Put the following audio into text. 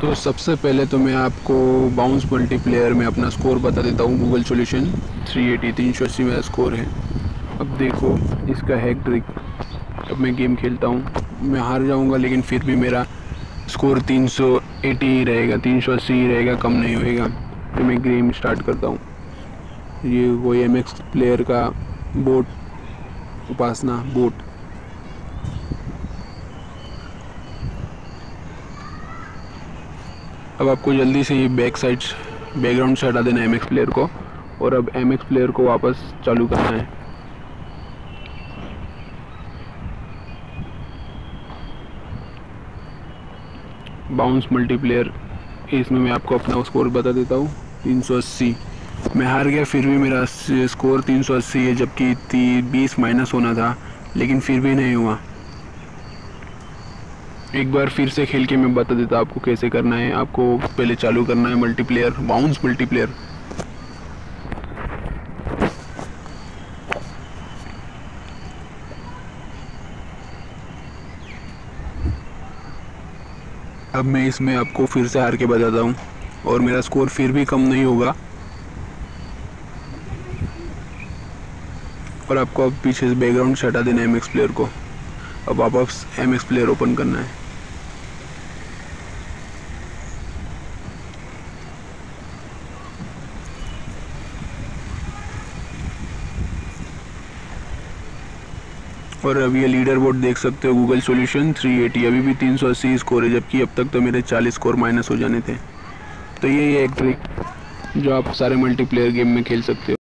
तो सबसे पहले तो मैं आपको बाउंस मल्टीप्लेयर में अपना स्कोर बता देता हूँ। गूगल सॉल्यूशन 380 380 मेरा स्कोर है। अब देखो इसका हैक ट्रिक। अब मैं गेम खेलता हूँ, मैं हार जाऊँगा लेकिन फिर भी मेरा स्कोर 380 ही रहेगा, 380 ही रहेगा, कम नहीं होएगा। तो मैं गेम स्टार्ट करता हूँ। ये वो MX प्लेयर का बोट, उपासना बोट। अब आपको जल्दी से ये बैकग्राउंड से हटा देना है MX प्लेयर को, और अब MX प्लेयर को वापस चालू करना है। बाउंस मल्टीप्लेयर, इसमें मैं आपको अपना स्कोर बता देता हूँ 380। मैं हार गया, फिर भी मेरा स्कोर 380 है, जबकि 20 माइनस होना था, लेकिन फिर भी नहीं हुआ। एक बार फिर से खेल के मैं बता देता आपको कैसे करना है। आपको पहले चालू करना है मल्टीप्लेयर, बाउंस मल्टीप्लेयर। अब मैं इसमें आपको फिर से हार के बताता हूँ, और मेरा स्कोर फिर भी कम नहीं होगा। और आपको अब पीछे से बैकग्राउंड से हटा देना है MX प्लेयर को। अब वापस MX प्लेयर ओपन करना है। और अब ये लीडर बोर्ड देख सकते हो, गूगल सॉल्यूशन 380, अभी भी 380 स्कोर है, जबकि अब तक तो मेरे 40 स्कोर माइनस हो जाने थे। तो ये एक ट्रिक जो आप सारे मल्टीप्लेयर गेम में खेल सकते हो।